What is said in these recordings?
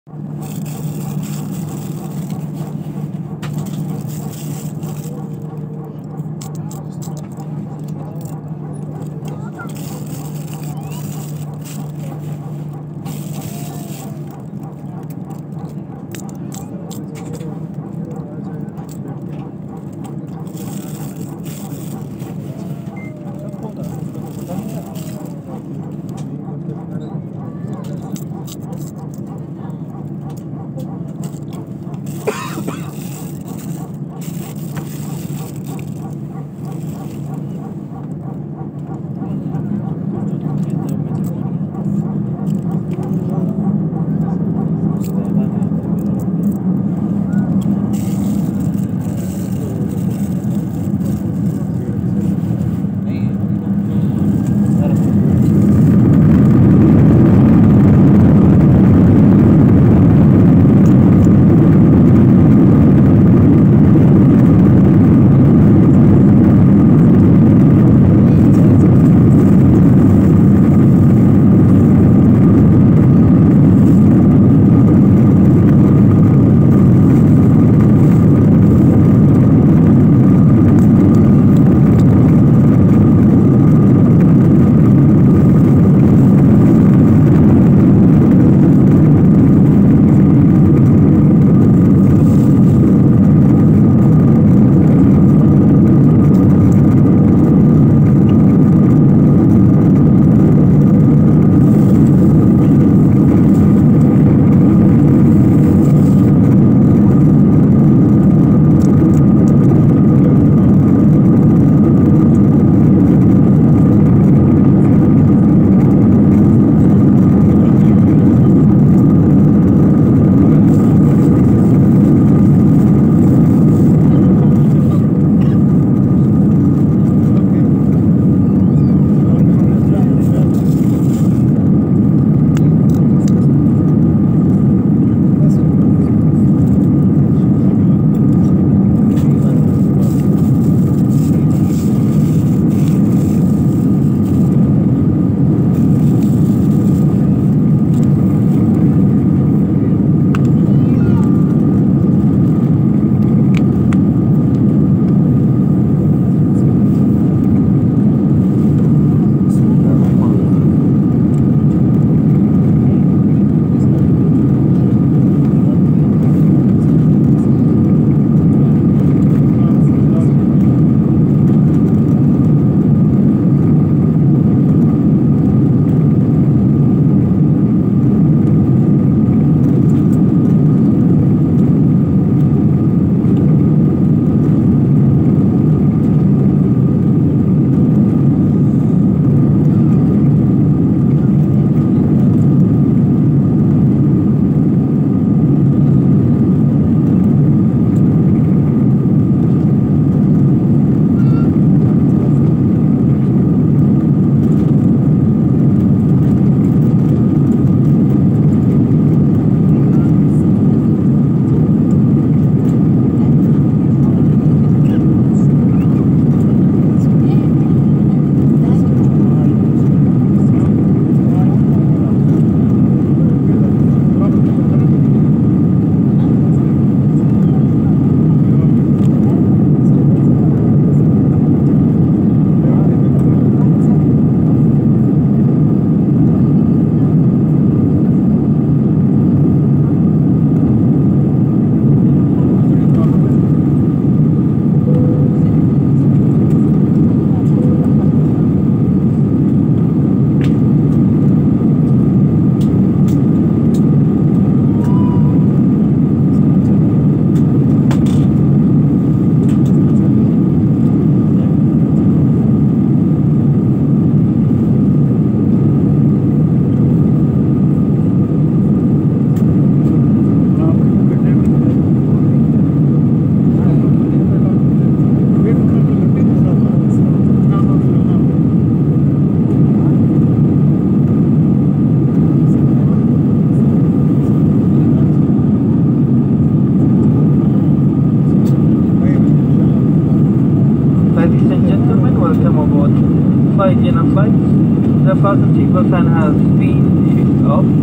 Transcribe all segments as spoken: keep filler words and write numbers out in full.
flight. The Falcon T plus ten has speed shift up.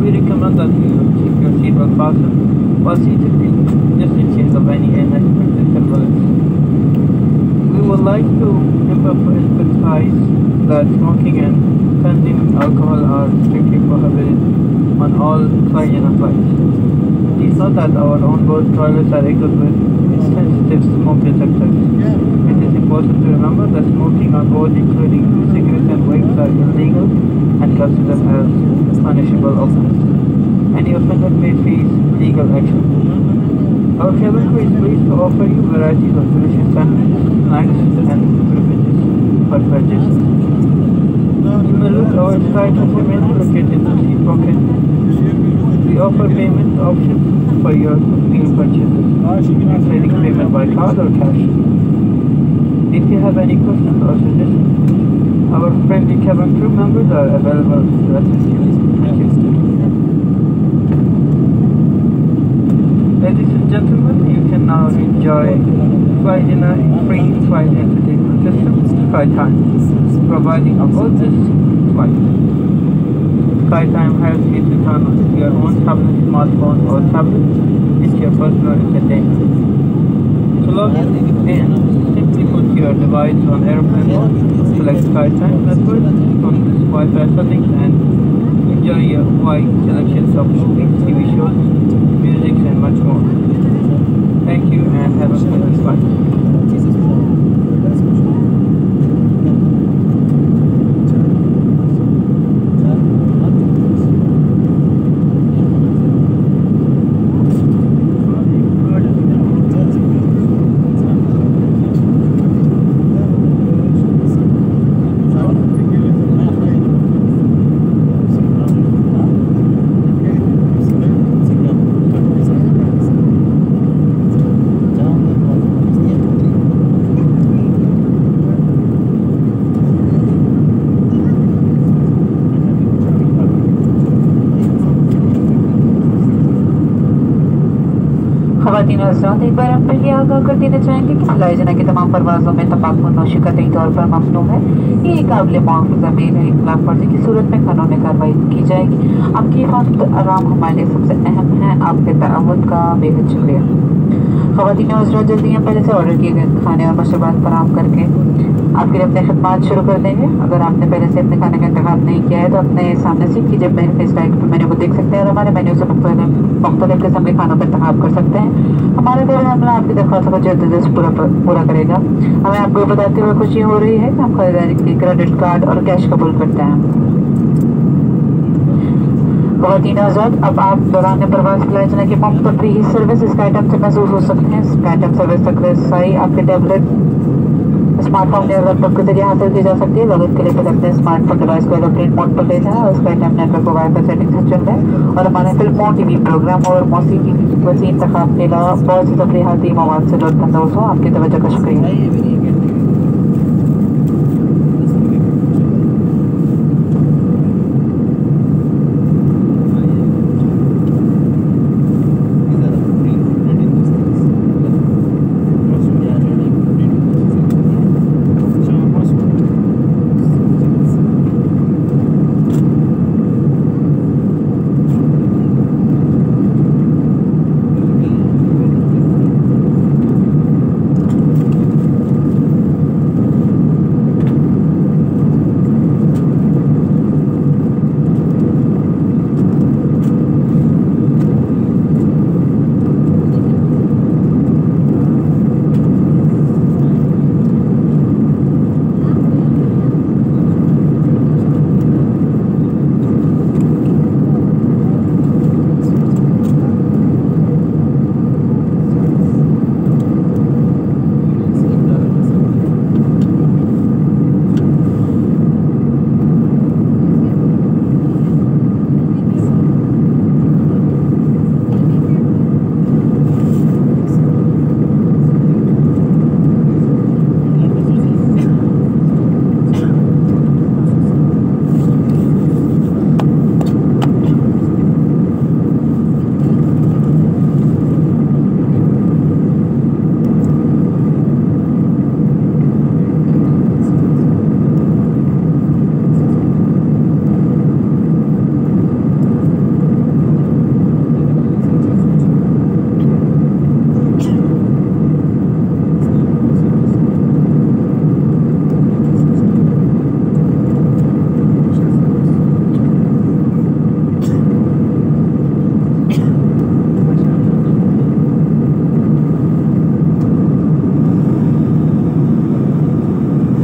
we recommend that you keep your seatbelt fastened while seated just in case of any unexpected turbulence. We would like to emphasize that smoking and consuming alcohol are strictly prohibited on all Flyna flights. Please note that our onboard toilets are equipped with sensitive smoke detectors. It is important to remember that smoking on board, including cigarettes and vapes, are illegal and considered as punishable offense. Any offender may face legal action. Our cabin crew is pleased to offer you varieties of delicious sandwiches, snacks, and beverages for purchase. You may look our SkyTrain menu located in the seat pocket. We offer payment options for your meal purchases, including payment by card or cash. If you have any questions or suggestions, our friendly cabin crew members are available to assist you. Thank you. Ladies and gentlemen, you can now enjoy Flyna free flight entertainment system, SkyTime, providing aboard this flight. SkyTime has you to turn on your own tablet, smartphone, or tablet into your personal entertainment. To log in, simply put your device on airplane mode, select SkyTime network from this Wi-Fi settings, and enjoy your wide selections of movies, T V shows, music, and much more. Thank you and have a pleasant flight. ख़वातीन और हज़रात, एक बार हम फिर ये आगाह कर देना चाहेंगे कि फ्लाइना की तमाम परवाज़ों में तंबाकू नोशी कतई तौर पर ममनू है। ये एक काबिल मुआवजा ज़मीर है। खिलाफ वर्जी की सूरत में कानूनी कार्रवाई की जाएगी। आपकी हिफाजत आराम हमारे लिए सबसे अहम है। आपके ताउन का बेहद शुक्रिया। ख़वातीन और हज़रात, जल्दी हम पहले से ऑर्डर किए गए खाने और मशरूबात फराहम करके आपके लिए अपने खदमात शुरू कर देंगे। अगर आपने पहले से अपने खाने का इंतखाब नहीं किया है तो अपने सामने से कीजिए मेरे फेस लाइक पर मेन्यू को देख सकते हैं और हमारे मेन्यू से मुख्तलिफ किस्म के खानों का इंतखाब कर सकते हैं। हमारे द्वारा हमला आपकी दरख्वास्त को जल्द से जल्द पूरा पूरा करेगा। हमें आपको बताते हुए खुशी हो रही है कि हम खरीदारी के लिए क्रेडिट कार्ड और कैश कबूल करते हैं। ख़वातीन हज़रात, अब आप दौरान प्रवास फ्लाइना की मुफ्त तफरीही सर्विस SkyTime से महसूस हो सकते हैं। SkyTime सर्विस तक रसाई आपके टैबलेट, स्मार्टफोन या लैपटॉप के जरिए हासिल की जा सकती है। लॉगिन के लिए फिर अपने स्मार्टफोन डिवाइस को एरोप्लेन मोड पर ले जाएं और SkyTime नेटवर्क को वाईफाई सेटिंग से चुन लें और हमारे फिल्मों, टीवी प्रोग्राम और मौसीकी की वसीह इंतखाब के अलावा बहुत सी तफरीहाती मवाद से लुत्फ़ अंदोज़ हो। आपकी तवज्जो का शुक्रिया।